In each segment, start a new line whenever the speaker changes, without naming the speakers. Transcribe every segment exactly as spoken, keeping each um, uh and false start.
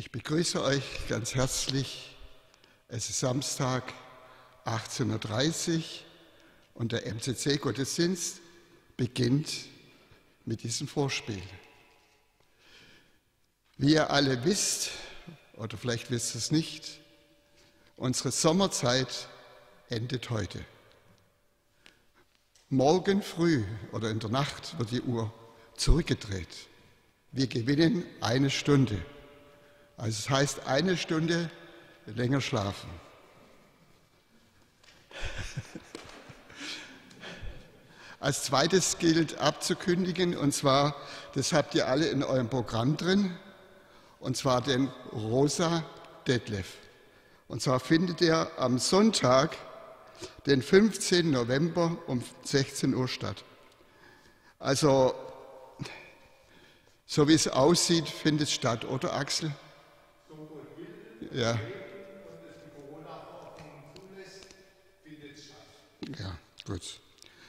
Ich begrüße euch ganz herzlich. Es ist Samstag, achtzehn Uhr dreißig und der M C C-Gottesdienst beginnt mit diesem Vorspiel. Wie ihr alle wisst, oder vielleicht wisst ihr es nicht, unsere Sommerzeit endet heute. Morgen früh oder in der Nacht wird die Uhr zurückgedreht. Wir gewinnen eine Stunde. Also es heißt, eine Stunde länger schlafen. Als zweites gilt abzukündigen, und zwar, das habt ihr alle in eurem Programm drin, und zwar den Rosa Detlef. Und zwar findet er am Sonntag, den fünfzehnten November um sechzehn Uhr statt. Also, so wie es aussieht, findet es statt, oder Axel? Ja. Ja, gut.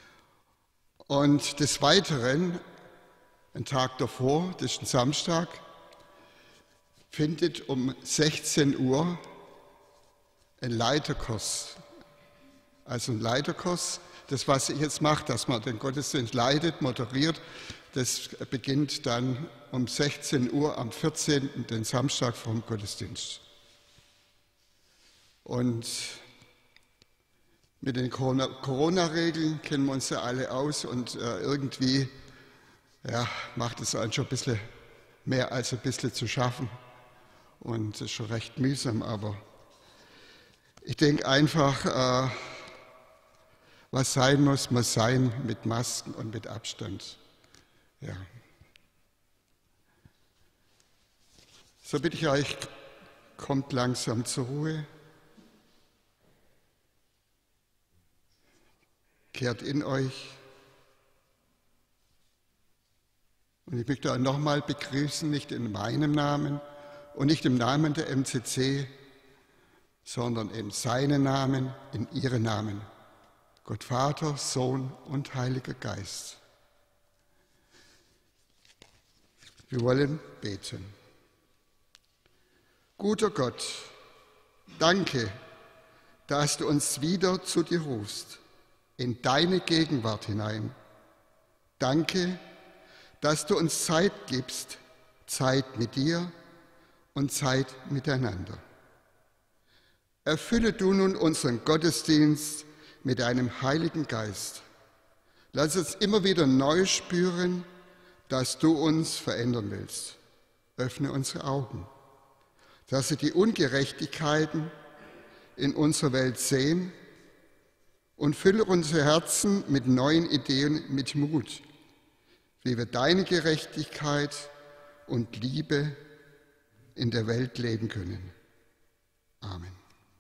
Und des Weiteren, einen Tag davor, das ist ein Samstag, findet um sechzehn Uhr ein Leiterkurs. Also ein Leiterkurs, das, was ich jetzt mache, dass man den Gottesdienst leitet, moderiert, das beginnt dann um sechzehn Uhr am vierzehnten, den Samstag vor dem Gottesdienst. Und mit den Corona-Regeln kennen wir uns ja alle aus und äh, irgendwie ja, macht es einen schon ein bisschen mehr als ein bisschen zu schaffen. Und es ist schon recht mühsam, aber ich denke einfach, äh, was sein muss, muss sein mit Masken und mit Abstand. Ja. So bitte ich euch, kommt langsam zur Ruhe. Kehrt in euch. Und ich möchte euch nochmal begrüßen, nicht in meinem Namen und nicht im Namen der M C C, sondern in seinen Namen, in ihren Namen. Gott Vater, Sohn und Heiliger Geist. Wir wollen beten. Guter Gott, danke, dass du uns wieder zu dir rufst, in deine Gegenwart hinein. Danke, dass du uns Zeit gibst, Zeit mit dir und Zeit miteinander. Erfülle du nun unseren Gottesdienst mit deinem Heiligen Geist. Lass uns immer wieder neu spüren, dass du uns verändern willst. Öffne unsere Augen, dass sie die Ungerechtigkeiten in unserer Welt sehen, und fülle unsere Herzen mit neuen Ideen, mit Mut, wie wir deine Gerechtigkeit und Liebe in der Welt leben können. Amen.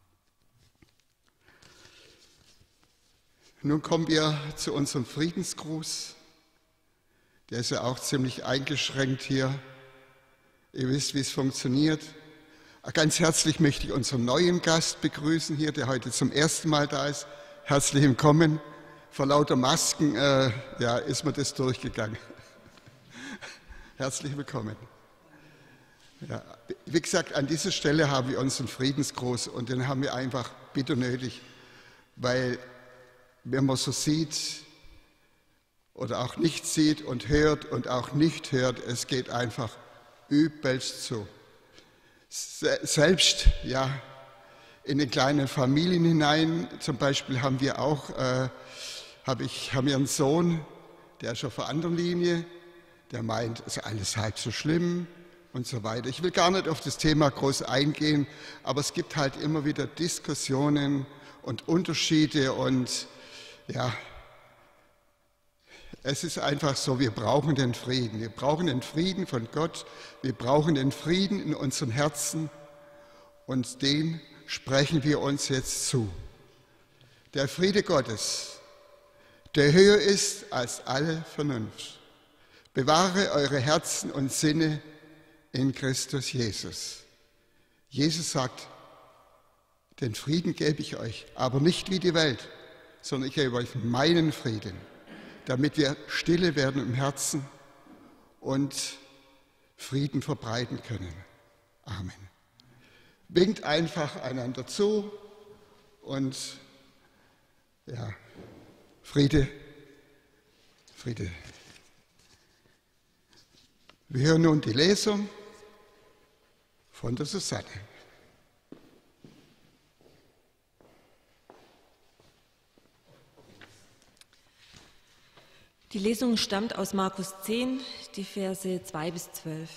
Nun kommen wir zu unserem Friedensgruß. Der ist ja auch ziemlich eingeschränkt hier. Ihr wisst, wie es funktioniert. Ganz herzlich möchte ich unseren neuen Gast begrüßen hier, der heute zum ersten Mal da ist. Herzlich willkommen. Vor lauter Masken äh, ja, ist mir das durchgegangen. Herzlich willkommen. Ja, wie gesagt, an dieser Stelle haben wir unseren Friedensgruß und den haben wir einfach bitter nötig, weil wenn man so sieht oder auch nicht sieht und hört und auch nicht hört, es geht einfach übelst zu. Selbst, ja, in den kleinen Familien hinein, zum Beispiel haben wir auch, äh, hab ich, haben wir einen Sohn, der ist auf der anderen Linie, der meint, es ist alles halb so schlimm und so weiter. Ich will gar nicht auf das Thema groß eingehen, aber es gibt halt immer wieder Diskussionen und Unterschiede und ja, es ist einfach so, wir brauchen den Frieden. Wir brauchen den Frieden von Gott, wir brauchen den Frieden in unseren Herzen und den sprechen wir uns jetzt zu. Der Friede Gottes, der höher ist als alle Vernunft, bewahre eure Herzen und Sinne in Christus Jesus. Jesus sagt, den Frieden gebe ich euch, aber nicht wie die Welt, sondern ich gebe euch meinen Frieden, damit wir stille werden im Herzen und Frieden verbreiten können. Amen. winkt einfach einander zu und ja, Friede, Friede. Wir hören nun die Lesung von der Susanne.
Die Lesung stammt aus Markus zehn, die Verse zwei bis zwölf.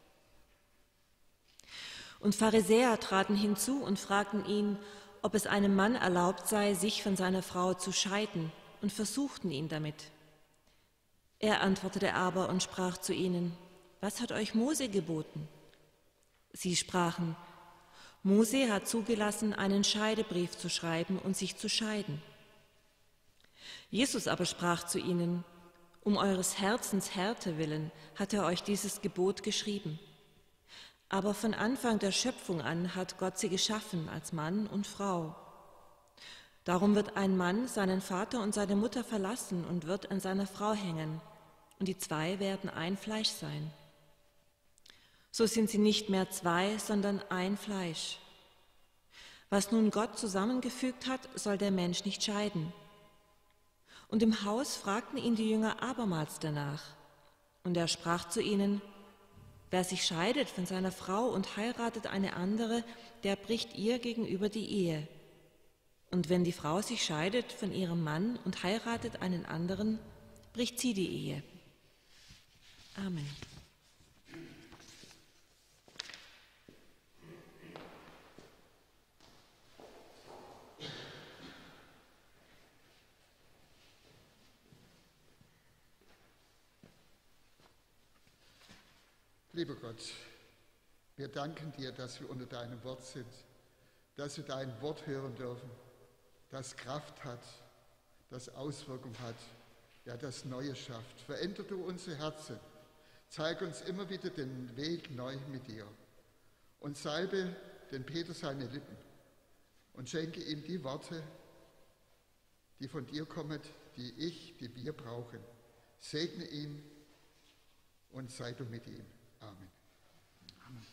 Und Pharisäer traten hinzu und fragten ihn, ob es einem Mann erlaubt sei, sich von seiner Frau zu scheiden, und versuchten ihn damit. Er antwortete aber und sprach zu ihnen, was hat euch Mose geboten? Sie sprachen, Mose hat zugelassen, einen Scheidebrief zu schreiben und sich zu scheiden. Jesus aber sprach zu ihnen, um eures Herzens Härte willen hat er euch dieses Gebot geschrieben. Aber von Anfang der Schöpfung an hat Gott sie geschaffen als Mann und Frau. Darum wird ein Mann seinen Vater und seine Mutter verlassen und wird an seiner Frau hängen, und die zwei werden ein Fleisch sein. So sind sie nicht mehr zwei, sondern ein Fleisch. Was nun Gott zusammengefügt hat, soll der Mensch nicht scheiden. Und im Haus fragten ihn die Jünger abermals danach. Und er sprach zu ihnen, wer sich scheidet von seiner Frau und heiratet eine andere, der bricht ihr gegenüber die Ehe. Und wenn die Frau sich scheidet von ihrem Mann und heiratet einen anderen, bricht sie die Ehe. Amen.
Lieber Gott, wir danken dir, dass wir unter deinem Wort sind, dass wir dein Wort hören dürfen, das Kraft hat, das Auswirkung hat, ja, das Neue schafft. Verändere du unsere Herzen, zeig uns immer wieder den Weg neu mit dir und salbe den Peter seine Lippen und schenke ihm die Worte, die von dir kommen, die ich, die wir brauchen. Segne ihn und sei du mit ihm. Amen. Amen.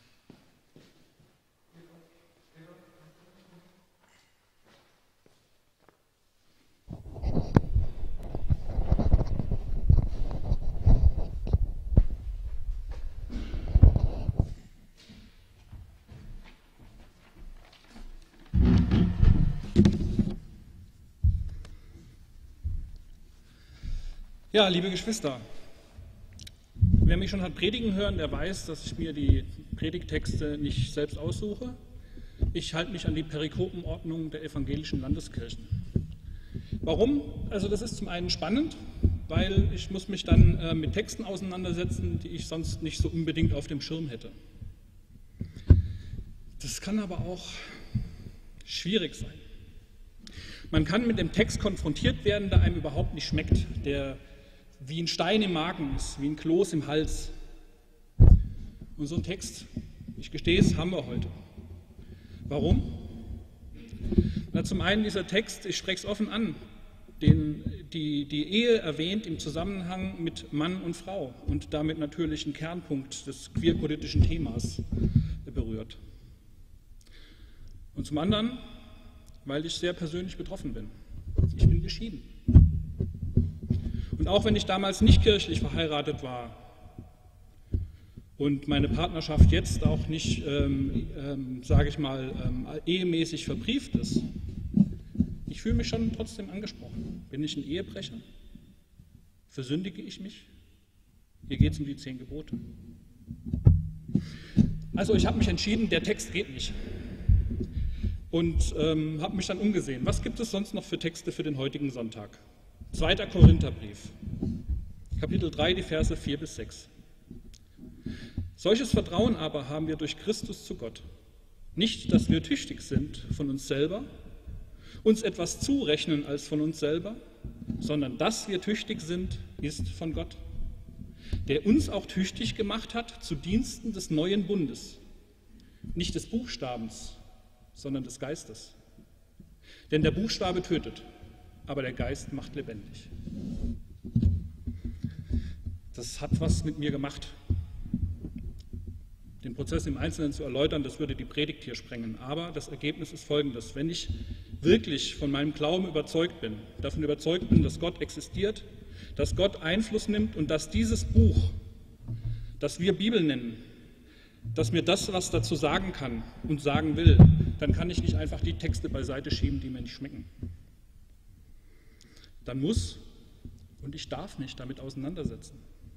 Ja, liebe Geschwister, wer mich schon hat predigen hören, der weiß, dass ich mir die Predigtexte nicht selbst aussuche. Ich halte mich an die Perikopenordnung der evangelischen Landeskirchen. Warum? Also das ist zum einen spannend, weil ich muss mich dann äh, mit Texten auseinandersetzen, die ich sonst nicht so unbedingt auf dem Schirm hätte. Das kann aber auch schwierig sein. Man kann mit dem Text konfrontiert werden, der einem überhaupt nicht schmeckt, der wie ein Stein im Magen ist, wie ein Kloß im Hals. Und so einen Text, ich gestehe es, haben wir heute. Warum? Na, zum einen dieser Text, ich spreche es offen an, den, die, die Ehe erwähnt im Zusammenhang mit Mann und Frau und damit natürlich einen Kernpunkt des queerpolitischen Themas berührt. Und zum anderen, weil ich sehr persönlich betroffen bin. Ich bin geschieden. Und auch wenn ich damals nicht kirchlich verheiratet war und meine Partnerschaft jetzt auch nicht, ähm, ähm, sage ich mal, ähm, ehemäßig verbrieft ist, ich fühle mich schon trotzdem angesprochen. Bin ich ein Ehebrecher? Versündige ich mich? Hier geht es um die zehn Gebote. Also ich habe mich entschieden, der Text geht nicht. Und ähm, habe mich dann umgesehen. Was gibt es sonst noch für Texte für den heutigen Sonntag? Zweiter Korintherbrief, Kapitel drei, die Verse vier bis sechs. Solches Vertrauen aber haben wir durch Christus zu Gott. Nicht, dass wir tüchtig sind von uns selber, uns etwas zurechnen als von uns selber, sondern dass wir tüchtig sind, ist von Gott, der uns auch tüchtig gemacht hat zu Diensten des neuen Bundes, nicht des Buchstabens, sondern des Geistes. Denn der Buchstabe tötet, aber der Geist macht lebendig. Das hat was mit mir gemacht. Den Prozess im Einzelnen zu erläutern, das würde die Predigt hier sprengen. Aber das Ergebnis ist folgendes: Wenn ich wirklich von meinem Glauben überzeugt bin, davon überzeugt bin, dass Gott existiert, dass Gott Einfluss nimmt und dass dieses Buch, das wir Bibel nennen, dass mir das was dazu sagen kann und sagen will, dann kann ich nicht einfach die Texte beiseite schieben, die mir nicht schmecken. Dann muss und ich darf mich damit auseinandersetzen.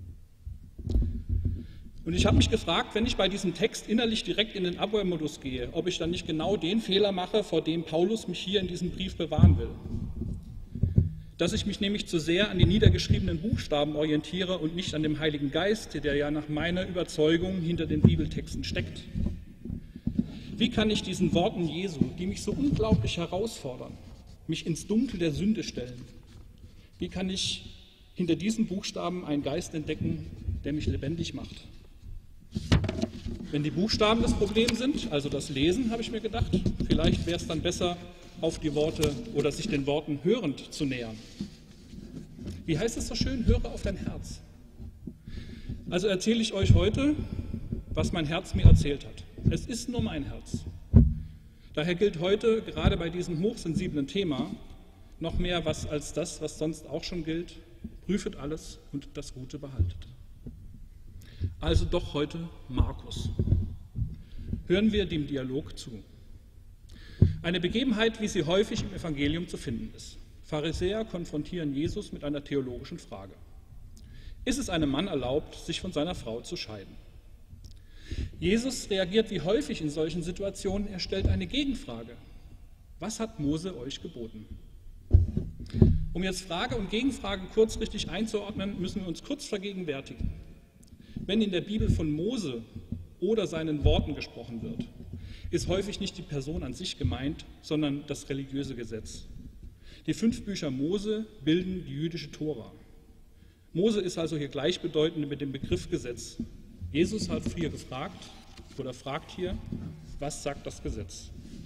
Und ich habe mich gefragt, wenn ich bei diesem Text innerlich direkt in den Abwehrmodus gehe, ob ich dann nicht genau den Fehler mache, vor dem Paulus mich hier in diesem Brief bewahren will. Dass ich mich nämlich zu sehr an die niedergeschriebenen Buchstaben orientiere und nicht an dem Heiligen Geist, der ja nach meiner Überzeugung hinter den Bibeltexten steckt. Wie kann ich diesen Worten Jesu, die mich so unglaublich herausfordern, mich ins Dunkel der Sünde stellen, wie kann ich hinter diesen Buchstaben einen Geist entdecken, der mich lebendig macht? Wenn die Buchstaben das Problem sind, also das Lesen, habe ich mir gedacht, vielleicht wäre es dann besser, auf die Worte oder sich den Worten hörend zu nähern. Wie heißt es so schön? Höre auf dein Herz. Also erzähle ich euch heute, was mein Herz mir erzählt hat. Es ist nur mein Herz. Daher gilt heute, gerade bei diesem hochsensiblen Thema, noch mehr was als das, was sonst auch schon gilt: Prüfet alles und das Gute behaltet. Also doch heute Markus. Hören wir dem Dialog zu. Eine Begebenheit, wie sie häufig im Evangelium zu finden ist. Pharisäer konfrontieren Jesus mit einer theologischen Frage. Ist es einem Mann erlaubt, sich von seiner Frau zu scheiden? Jesus reagiert wie häufig in solchen Situationen. Er stellt eine Gegenfrage. Was hat Mose euch geboten? Um jetzt Frage und Gegenfrage kurz richtig einzuordnen, müssen wir uns kurz vergegenwärtigen. Wenn in der Bibel von Mose oder seinen Worten gesprochen wird, ist häufig nicht die Person an sich gemeint, sondern das religiöse Gesetz. Die fünf Bücher Mose bilden die jüdische Tora. Mose ist also hier gleichbedeutend mit dem Begriff Gesetz. Jesus hat früher gefragt oder fragt hier, was sagt das Gesetz?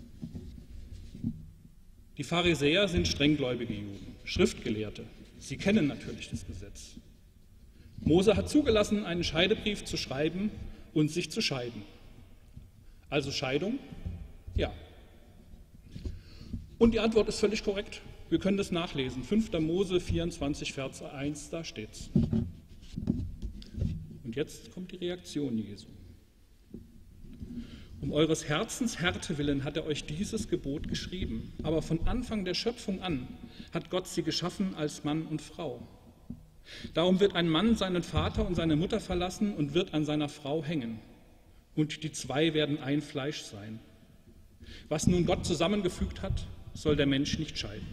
Die Pharisäer sind strenggläubige Juden, Schriftgelehrte. Sie kennen natürlich das Gesetz. Mose hat zugelassen, einen Scheidebrief zu schreiben und sich zu scheiden. Also Scheidung? Ja. Und die Antwort ist völlig korrekt. Wir können das nachlesen. fünfter Mose vierundzwanzig, Vers eins, da steht's. Und jetzt kommt die Reaktion Jesu. Um eures Herzens Härte willen hat er euch dieses Gebot geschrieben. Aber von Anfang der Schöpfung an hat Gott sie geschaffen als Mann und Frau. Darum wird ein Mann seinen Vater und seine Mutter verlassen und wird an seiner Frau hängen. Und die zwei werden ein Fleisch sein. Was nun Gott zusammengefügt hat, soll der Mensch nicht scheiden.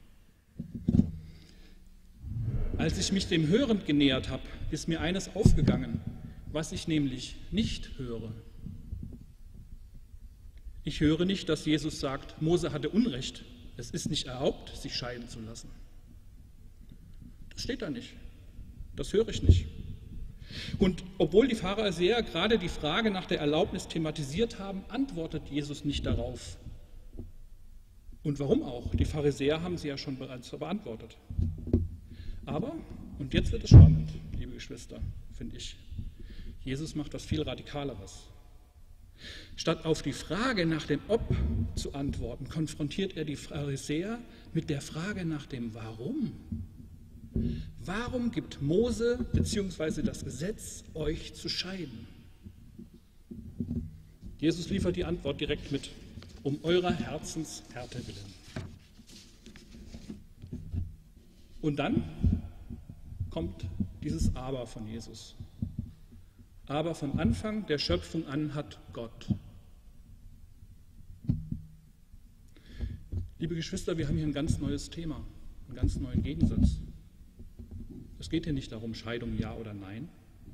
Als ich mich dem Hörend genähert habe, ist mir eines aufgegangen, was ich nämlich nicht höre. Ich höre nicht, dass Jesus sagt, Mose hatte Unrecht, es ist nicht erlaubt, sich scheiden zu lassen. Das steht da nicht. Das höre ich nicht. Und obwohl die Pharisäer gerade die Frage nach der Erlaubnis thematisiert haben, antwortet Jesus nicht darauf. Und warum auch? Die Pharisäer haben sie ja schon bereits beantwortet. Aber, und jetzt wird es spannend, liebe Geschwister, finde ich, Jesus macht was viel Radikaleres. Statt auf die Frage nach dem Ob zu antworten, konfrontiert er die Pharisäer mit der Frage nach dem Warum. Warum gibt Mose bzw. das Gesetz euch zu scheiden? Jesus liefert die Antwort direkt mit: Um eurer Herzenshärte willen. Und dann kommt dieses Aber von Jesus. Aber von Anfang der Schöpfung an hat Gott. Liebe Geschwister, wir haben hier ein ganz neues Thema, einen ganz neuen Gegensatz. Es geht hier nicht darum, Scheidung ja oder nein.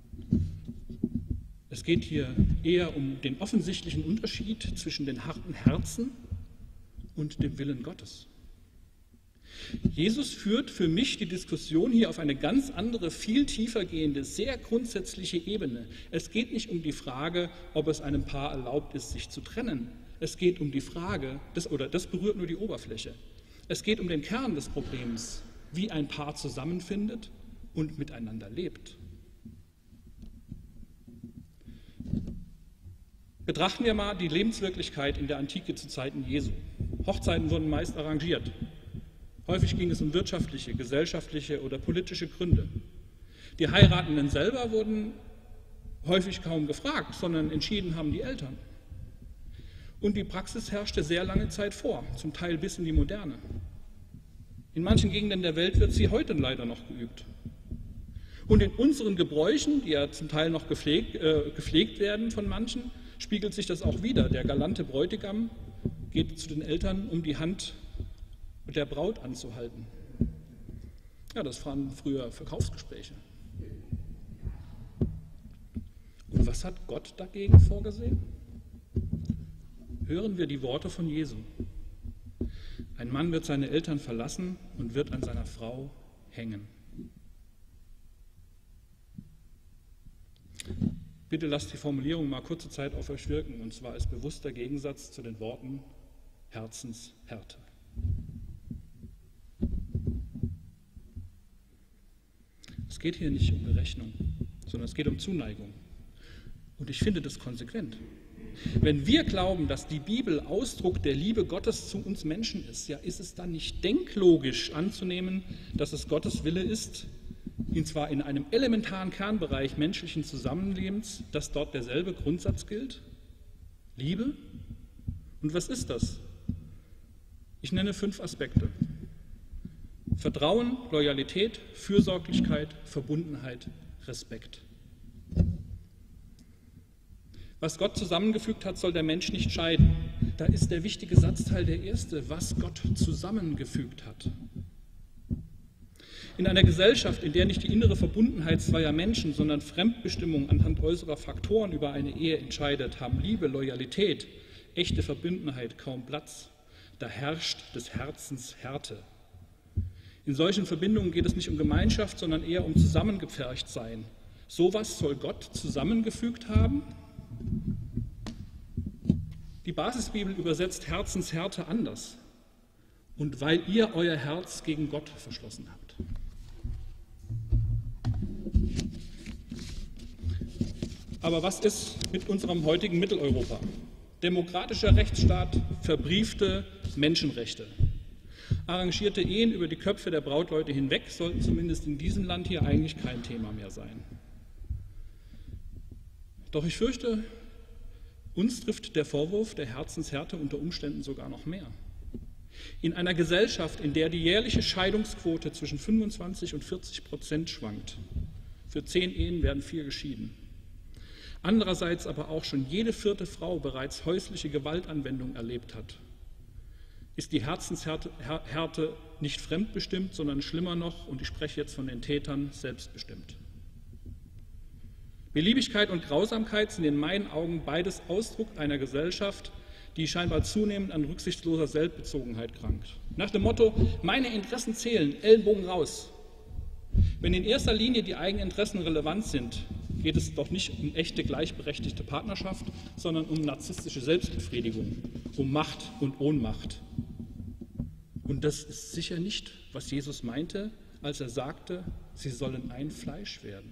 Es geht hier eher um den offensichtlichen Unterschied zwischen den harten Herzen und dem Willen Gottes. Jesus führt für mich die Diskussion hier auf eine ganz andere, viel tiefer gehende, sehr grundsätzliche Ebene. Es geht nicht um die Frage, ob es einem Paar erlaubt ist, sich zu trennen. Es geht um die Frage, das, oder das berührt nur die Oberfläche. Es geht um den Kern des Problems, wie ein Paar zusammenfindet und miteinander lebt. Betrachten wir mal die Lebenswirklichkeit in der Antike zu Zeiten Jesu. Hochzeiten wurden meist arrangiert. Häufig ging es um wirtschaftliche, gesellschaftliche oder politische Gründe. Die Heiratenden selber wurden häufig kaum gefragt, sondern entschieden haben die Eltern. Und die Praxis herrschte sehr lange Zeit vor, zum Teil bis in die Moderne. In manchen Gegenden der Welt wird sie heute leider noch geübt. Und in unseren Gebräuchen, die ja zum Teil noch gepflegt, äh, gepflegt werden von manchen, spiegelt sich das auch wieder. Der galante Bräutigam geht zu den Eltern, um die Hand der Braut anzuhalten. Ja, das waren früher Verkaufsgespräche. Und was hat Gott dagegen vorgesehen? Hören wir die Worte von Jesu. Ein Mann wird seine Eltern verlassen und wird an seiner Frau hängen. Bitte lasst die Formulierung mal kurze Zeit auf euch wirken, und zwar als bewusster Gegensatz zu den Worten Herzenshärte. Es geht hier nicht um Berechnung, sondern es geht um Zuneigung. Und ich finde das konsequent. Wenn wir glauben, dass die Bibel Ausdruck der Liebe Gottes zu uns Menschen ist, ja, ist es dann nicht denklogisch anzunehmen, dass es Gottes Wille ist, und zwar in einem elementaren Kernbereich menschlichen Zusammenlebens, dass dort derselbe Grundsatz gilt? Liebe? Und was ist das? Ich nenne fünf Aspekte. Vertrauen, Loyalität, Fürsorglichkeit, Verbundenheit, Respekt. Was Gott zusammengefügt hat, soll der Mensch nicht scheiden. Da ist der wichtige Satzteil der erste, was Gott zusammengefügt hat. In einer Gesellschaft, in der nicht die innere Verbundenheit zweier Menschen, sondern Fremdbestimmung anhand äußerer Faktoren über eine Ehe entscheidet, haben Liebe, Loyalität, echte Verbundenheit kaum Platz. Da herrscht des Herzens Härte. In solchen Verbindungen geht es nicht um Gemeinschaft, sondern eher um Zusammengepfercht-Sein. Sowas soll Gott zusammengefügt haben? Die Basisbibel übersetzt Herzenshärte anders. Und weil ihr euer Herz gegen Gott verschlossen habt. Aber was ist mit unserem heutigen Mitteleuropa? Demokratischer Rechtsstaat, verbriefte Menschenrechte. Arrangierte Ehen über die Köpfe der Brautleute hinweg sollten zumindest in diesem Land hier eigentlich kein Thema mehr sein. Doch ich fürchte, uns trifft der Vorwurf der Herzenshärte unter Umständen sogar noch mehr. In einer Gesellschaft, in der die jährliche Scheidungsquote zwischen fünfundzwanzig und vierzig Prozent schwankt, für zehn Ehen werden vier geschieden, andererseits aber auch schon jede vierte Frau bereits häusliche Gewaltanwendung erlebt hat, ist die Herzenshärte Härte nicht fremdbestimmt, sondern schlimmer noch, und ich spreche jetzt von den Tätern, selbstbestimmt. Beliebigkeit und Grausamkeit sind in meinen Augen beides Ausdruck einer Gesellschaft, die scheinbar zunehmend an rücksichtsloser Selbstbezogenheit krankt. Nach dem Motto, meine Interessen zählen, Ellenbogen raus. Wenn in erster Linie die eigenen Interessen relevant sind, geht es doch nicht um echte gleichberechtigte Partnerschaft, sondern um narzisstische Selbstbefriedigung, um Macht und Ohnmacht. Und das ist sicher nicht, was Jesus meinte, als er sagte, sie sollen ein Fleisch werden.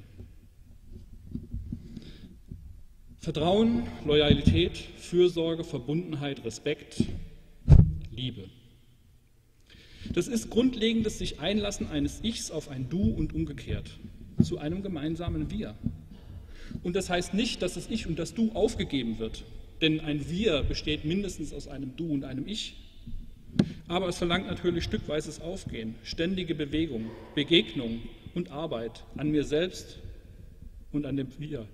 Vertrauen, Loyalität, Fürsorge, Verbundenheit, Respekt, Liebe. Das ist grundlegendes sich Einlassen eines Ichs auf ein Du und umgekehrt, zu einem gemeinsamen Wir. Und das heißt nicht, dass das Ich und das Du aufgegeben wird, denn ein Wir besteht mindestens aus einem Du und einem Ich. Aber es verlangt natürlich stückweises Aufgehen, ständige Bewegung, Begegnung und Arbeit an mir selbst und an dem Wir.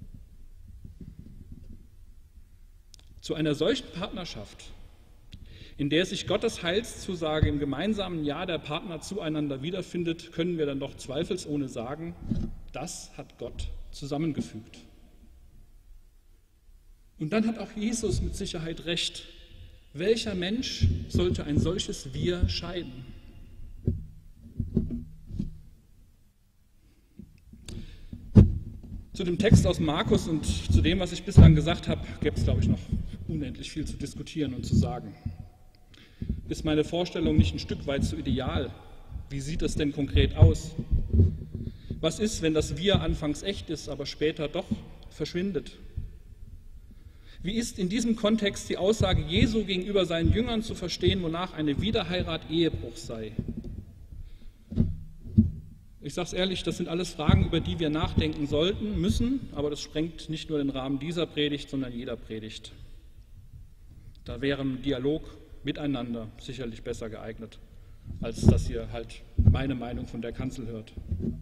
Zu einer solchen Partnerschaft, in der sich Gottes Heilszusage im gemeinsamen Ja der Partner zueinander wiederfindet, können wir dann doch zweifelsohne sagen, das hat Gott zusammengefügt. Und dann hat auch Jesus mit Sicherheit recht. Welcher Mensch sollte ein solches Wir scheiden? Zu dem Text aus Markus und zu dem, was ich bislang gesagt habe, gibt es, glaube ich, noch unendlich viel zu diskutieren und zu sagen. Ist meine Vorstellung nicht ein Stück weit zu ideal? Wie sieht es denn konkret aus? Was ist, wenn das Wir anfangs echt ist, aber später doch verschwindet? Wie ist in diesem Kontext die Aussage Jesu gegenüber seinen Jüngern zu verstehen, wonach eine Wiederheirat Ehebruch sei? Ich sage es ehrlich, das sind alles Fragen, über die wir nachdenken sollten, müssen, aber das sprengt nicht nur den Rahmen dieser Predigt, sondern jeder Predigt. Da wäre ein Dialog miteinander sicherlich besser geeignet, als dass ihr halt meine Meinung von der Kanzel hört.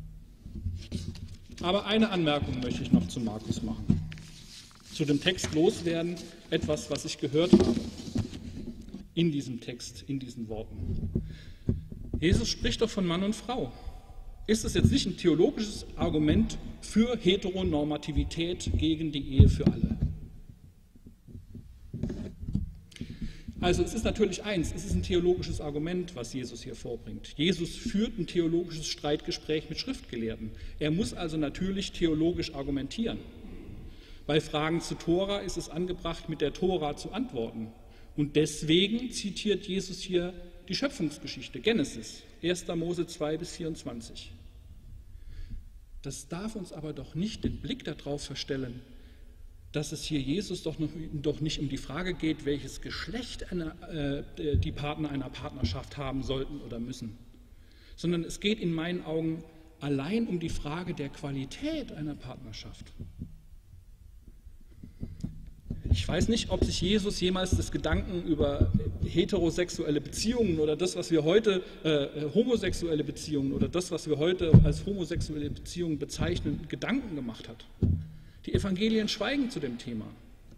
Aber eine Anmerkung möchte ich noch zu Markus machen. Zu dem Text loswerden, etwas, was ich gehört habe in diesem Text, in diesen Worten. Jesus spricht doch von Mann und Frau. Ist es jetzt nicht ein theologisches Argument für Heteronormativität gegen die Ehe für alle? Also es ist natürlich eins, es ist ein theologisches Argument, was Jesus hier vorbringt. Jesus führt ein theologisches Streitgespräch mit Schriftgelehrten. Er muss also natürlich theologisch argumentieren. Bei Fragen zu Tora ist es angebracht, mit der Tora zu antworten. Und deswegen zitiert Jesus hier die Schöpfungsgeschichte, Genesis, erster Mose zwei bis vierundzwanzig. Das darf uns aber doch nicht den Blick darauf verstellen, dass es hier Jesus doch, noch, doch nicht um die Frage geht, welches Geschlecht eine, äh, die Partner einer Partnerschaft haben sollten oder müssen, sondern es geht in meinen Augen allein um die Frage der Qualität einer Partnerschaft. Ich weiß nicht, ob sich Jesus jemals das Gedanken über heterosexuelle Beziehungen oder das, was wir heute äh, homosexuelle Beziehungen oder das, was wir heute als homosexuelle Beziehungen bezeichnen, Gedanken gemacht hat. Die Evangelien schweigen zu dem Thema.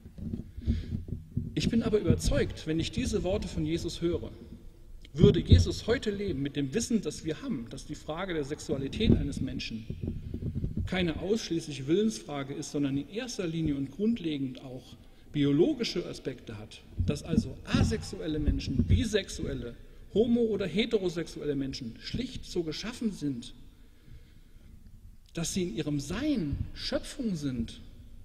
Ich bin aber überzeugt, wenn ich diese Worte von Jesus höre, würde Jesus heute leben mit dem Wissen, das wir haben, dass die Frage der Sexualität eines Menschen keine ausschließliche Willensfrage ist, sondern in erster Linie und grundlegend auch biologische Aspekte hat, dass also asexuelle Menschen, bisexuelle, homo- oder heterosexuelle Menschen schlicht so geschaffen sind, dass sie in ihrem Sein Schöpfung sind,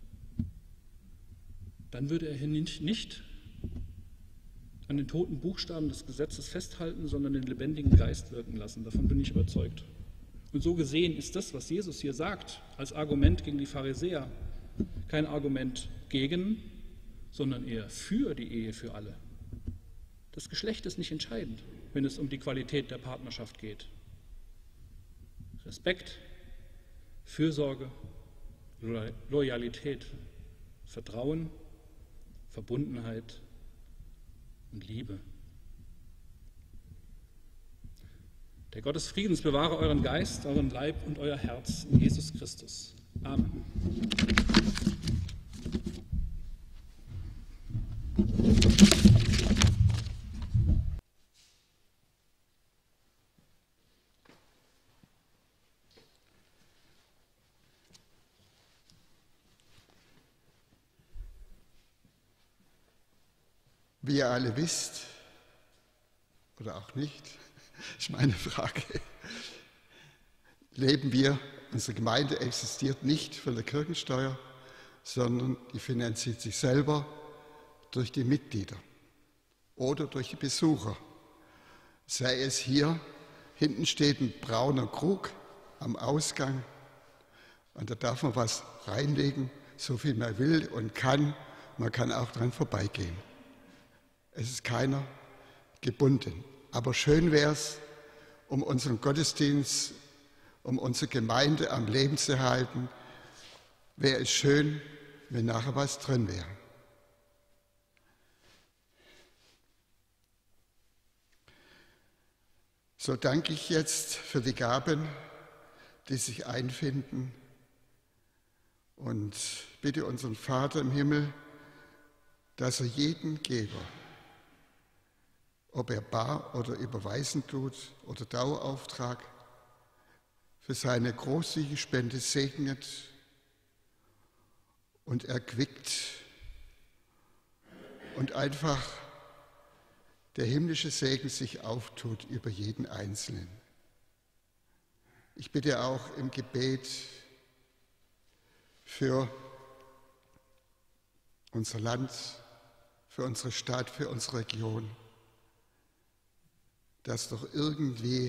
dann würde er hier nicht, nicht an den toten Buchstaben des Gesetzes festhalten, sondern den lebendigen Geist wirken lassen. Davon bin ich überzeugt. Und so gesehen ist das, was Jesus hier sagt, als Argument gegen die Pharisäer, kein Argument gegen, sondern eher für die Ehe für alle. Das Geschlecht ist nicht entscheidend, wenn es um die Qualität der Partnerschaft geht. Respekt, Fürsorge, Loyalität, Vertrauen, Verbundenheit und Liebe. Der Gott des Friedens bewahre euren Geist, euren Leib und euer Herz in Jesus Christus. Amen.
Wie ihr alle wisst, oder auch nicht, ist meine Frage, leben wir, unsere Gemeinde existiert nicht von der Kirchensteuer, sondern die finanziert sich selber durch die Mitglieder oder durch die Besucher. Sei es hier, hinten steht ein brauner Krug am Ausgang und da darf man was reinlegen, so viel man will und kann, man kann auch dran vorbeigehen. Es ist keiner gebunden. Aber schön wäre es, um unseren Gottesdienst, um unsere Gemeinde am Leben zu halten, wäre es schön, wenn nachher was drin wäre. So danke ich jetzt für die Gaben, die sich einfinden und bitte unseren Vater im Himmel, dass er jeden Geber, ob er bar oder überweisen tut oder Dauerauftrag, für seine großzügige Spende segnet und erquickt und einfach der himmlische Segen sich auftut über jeden Einzelnen. Ich bitte auch im Gebet für unser Land, für unsere Stadt, für unsere Region, dass doch irgendwie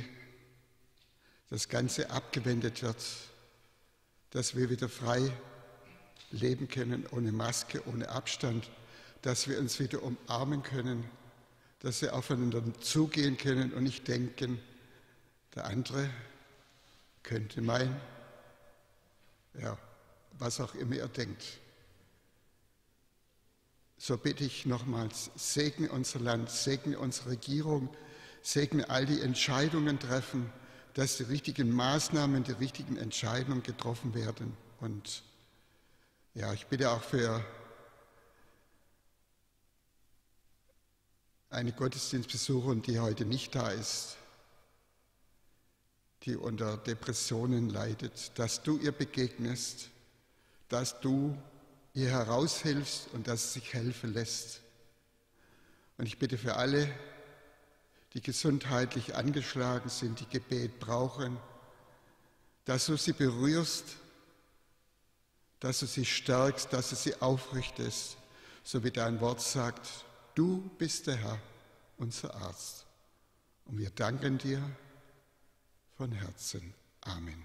das Ganze abgewendet wird, dass wir wieder frei leben können, ohne Maske, ohne Abstand, dass wir uns wieder umarmen können, dass wir aufeinander zugehen können und nicht denken, der andere könnte meinen, ja, was auch immer er denkt. So bitte ich nochmals, segne unser Land, segne unsere Regierung, segne all die Entscheidungen treffen, dass die richtigen Maßnahmen, die richtigen Entscheidungen getroffen werden. Und ja, ich bitte auch für eine Gottesdienstbesucherin, die heute nicht da ist, die unter Depressionen leidet, dass du ihr begegnest, dass du ihr heraushilfst und dass sie sich helfen lässt. Und ich bitte für alle, die gesundheitlich angeschlagen sind, die Gebet brauchen, dass du sie berührst, dass du sie stärkst, dass du sie aufrichtest, so wie dein Wort sagt, du bist der Herr, unser Arzt. Und wir danken dir von Herzen. Amen.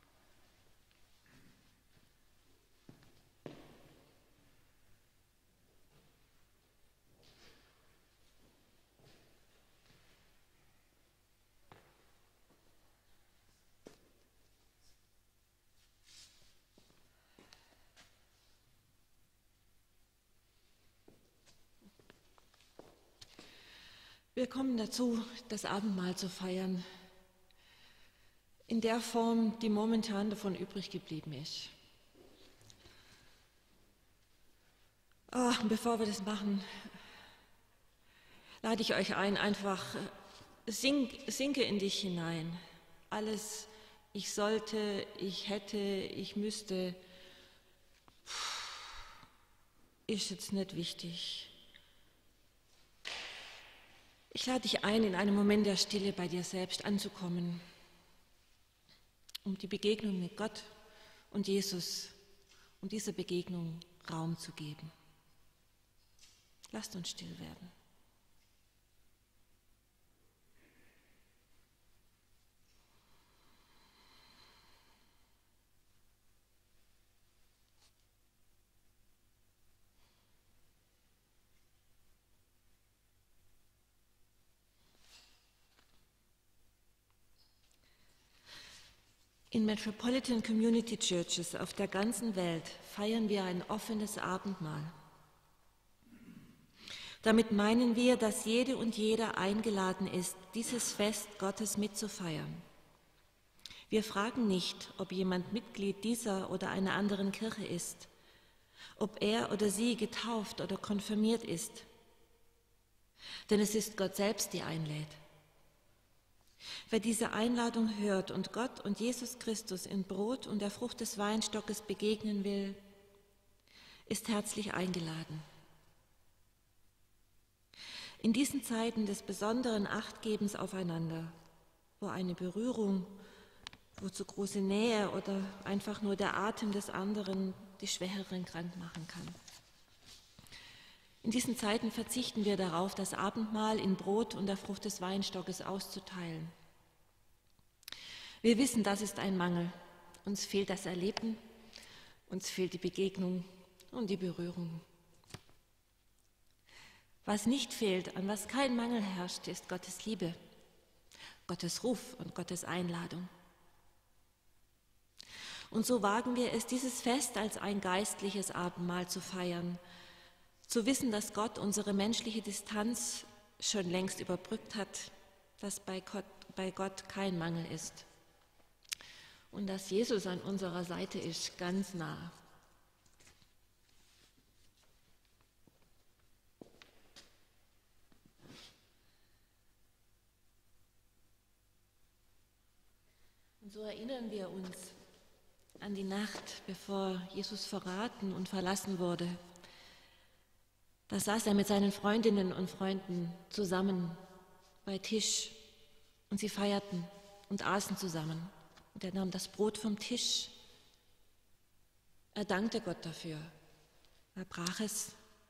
Wir kommen dazu, das Abendmahl zu feiern, in der Form, die momentan davon übrig geblieben ist. Oh, bevor wir das machen, lade ich euch ein, einfach sink, sinke in dich hinein. Alles, ich sollte, ich hätte, ich müsste, ist jetzt nicht wichtig. Ich lade dich ein, in einem Moment der Stille bei dir selbst anzukommen, um die Begegnung mit Gott und Jesus, um dieser Begegnung Raum zu geben. Lasst uns still werden. In Metropolitan Community Churches auf der ganzen Welt feiern wir ein offenes Abendmahl. Damit meinen wir, dass jede und jeder eingeladen ist, dieses Fest Gottes mitzufeiern. Wir fragen nicht, ob jemand Mitglied dieser oder einer anderen Kirche ist, ob er oder sie getauft oder konfirmiert ist. Denn es ist Gott selbst, der einlädt. Wer diese Einladung hört und Gott und Jesus Christus in Brot und der Frucht des Weinstockes begegnen will, ist herzlich eingeladen. In diesen Zeiten des besonderen Achtgebens aufeinander, wo eine Berührung, wo zu große Nähe oder einfach nur der Atem des anderen die Schwächeren krank machen kann. In diesen Zeiten verzichten wir darauf, das Abendmahl in Brot und der Frucht des Weinstockes auszuteilen. Wir wissen, das ist ein Mangel. Uns fehlt das Erleben, uns fehlt die Begegnung und die Berührung. Was nicht fehlt, an was kein Mangel herrscht, ist Gottes Liebe, Gottes Ruf und Gottes Einladung. Und so wagen wir es, dieses Fest als ein geistliches Abendmahl zu feiern, zu wissen, dass Gott unsere menschliche Distanz schon längst überbrückt hat, dass bei Gott, bei Gott kein Mangel ist und dass Jesus an unserer Seite ist, ganz nah. Und so erinnern wir uns an die Nacht, bevor Jesus verraten und verlassen wurde. Da saß er mit seinen Freundinnen und Freunden zusammen bei Tisch und sie feierten und aßen zusammen. Und er nahm das Brot vom Tisch. Er dankte Gott dafür. Er brach es,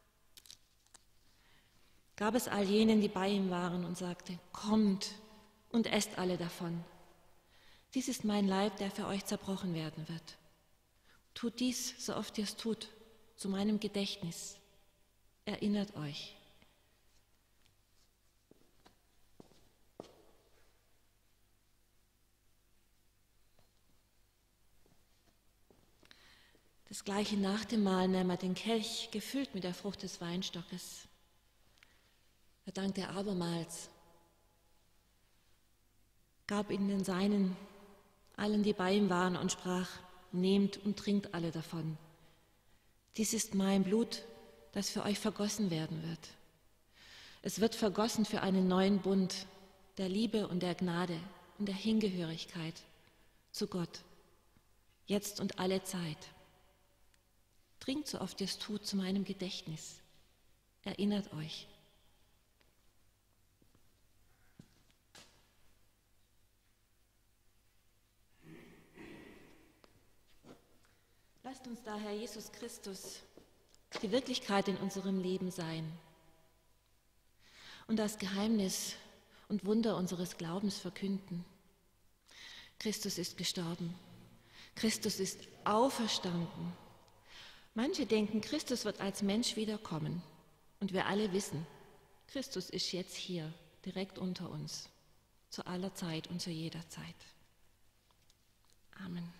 gab es all jenen, die bei ihm waren und sagte, kommt und esst alle davon. Dies ist mein Leib, der für euch zerbrochen werden wird. Tut dies, so oft ihr es tut, zu meinem Gedächtnis. Erinnert euch. Das gleiche nach dem Mahl nahm er den Kelch, gefüllt mit der Frucht des Weinstockes. Er dankte abermals, gab ihn den Seinen, allen, die bei ihm waren, und sprach: Nehmt und trinkt alle davon. Dies ist mein Blut, das für euch vergossen werden wird. Es wird vergossen für einen neuen Bund der Liebe und der Gnade und der Hingehörigkeit zu Gott, jetzt und alle Zeit. Trinkt, so oft ihr es tut, zu meinem Gedächtnis. Erinnert euch. Lasst uns daher Jesus Christus die Wirklichkeit in unserem Leben sein und das Geheimnis und Wunder unseres Glaubens verkünden. Christus ist gestorben. Christus ist auferstanden. Manche denken, Christus wird als Mensch wiederkommen. Und wir alle wissen, Christus ist jetzt hier, direkt unter uns, zu aller Zeit und zu jeder Zeit. Amen.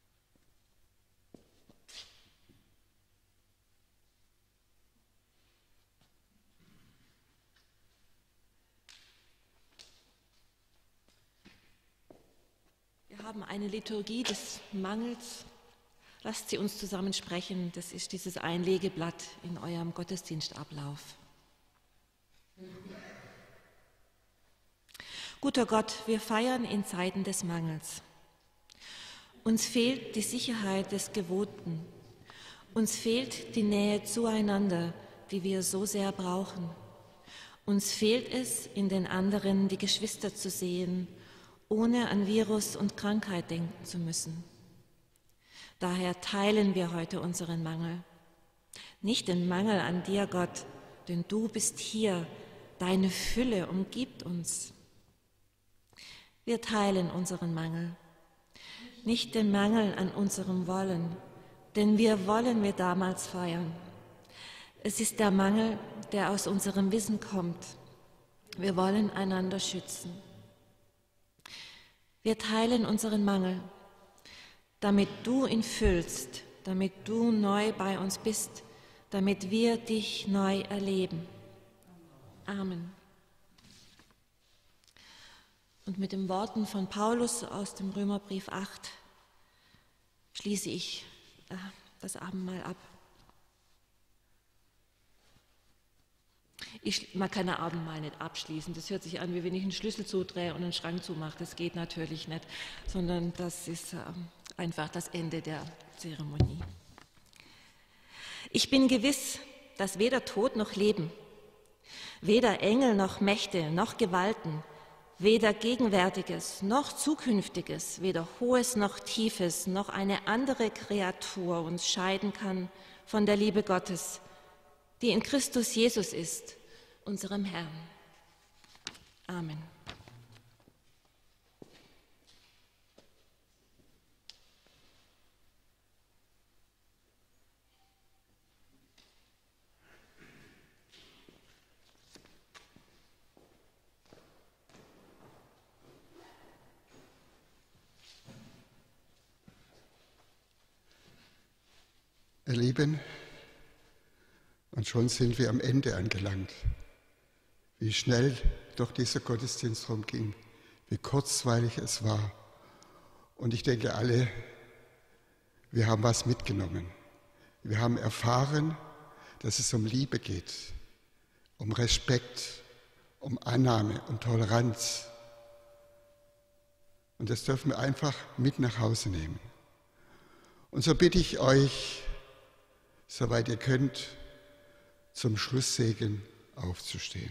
Wir haben eine Liturgie des Mangels. Lasst sie uns zusammen sprechen. Das ist dieses Einlegeblatt in eurem Gottesdienstablauf. Guter Gott, wir feiern in Zeiten des Mangels. Uns fehlt die Sicherheit des Gewohnten. Uns fehlt die Nähe zueinander, die wir so sehr brauchen. Uns fehlt es, in den anderen die Geschwister zu sehen, ohne an Virus und Krankheit denken zu müssen. Daher teilen wir heute unseren Mangel. Nicht den Mangel an dir, Gott, denn du bist hier, deine Fülle umgibt uns. Wir teilen unseren Mangel. Nicht den Mangel an unserem Wollen, denn wir wollen wir damals feiern. Es ist der Mangel, der aus unserem Wissen kommt. Wir wollen einander schützen. Wir teilen unseren Mangel, damit du ihn füllst, damit du neu bei uns bist, damit wir dich neu erleben. Amen. Und mit den Worten von Paulus aus dem Römerbrief acht schließe ich äh, das Abendmahl ab. Ich, man kann ein Abendmahl nicht abschließen. Das hört sich an, wie wenn ich einen Schlüssel zudrehe und einen Schrank zumache. Das geht natürlich nicht, sondern das ist äh, einfach das Ende der Zeremonie. Ich bin gewiss, dass weder Tod noch Leben, weder Engel noch Mächte noch Gewalten, weder Gegenwärtiges noch Zukünftiges, weder Hohes noch Tiefes, noch eine andere Kreatur uns scheiden kann von der Liebe Gottes, die in Christus Jesus ist, unserem Herrn. Amen.
Ihr Lieben, und schon sind wir am Ende angelangt. Wie schnell doch dieser Gottesdienst rumging, wie kurzweilig es war. Und ich denke, alle, wir haben was mitgenommen. Wir haben erfahren, dass es um Liebe geht, um Respekt, um Annahme, um Toleranz. Und das dürfen wir einfach mit nach Hause nehmen. Und so bitte ich euch, soweit ihr könnt, zum Schlusssegen aufzustehen.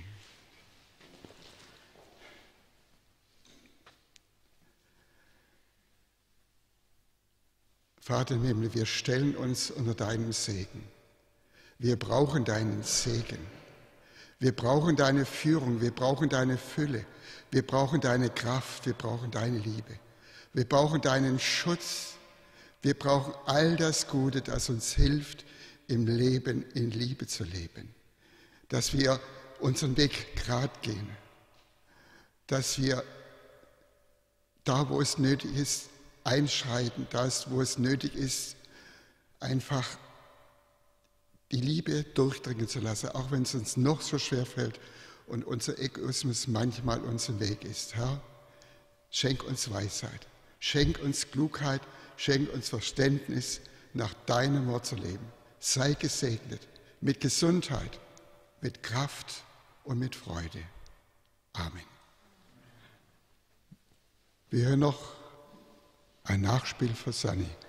Vater im Himmel, wir stellen uns unter deinem Segen. Wir brauchen deinen Segen. Wir brauchen deine Führung, wir brauchen deine Fülle, wir brauchen deine Kraft, wir brauchen deine Liebe. Wir brauchen deinen Schutz, Wir brauchen all das Gute, das uns hilft, im Leben in Liebe zu leben. Dass wir unseren Weg gerade gehen. Dass wir da, wo es nötig ist, einschreiten. Da, wo es nötig ist, einfach die Liebe durchdringen zu lassen, auch wenn es uns noch so schwer fällt und unser Egoismus manchmal unser Weg ist. Herr, schenk uns Weisheit, schenk uns Klugheit, schenk uns Verständnis, nach deinem Wort zu leben. Sei gesegnet mit Gesundheit, mit Kraft und mit Freude. Amen. Wir hören noch ein Nachspiel für Sunny.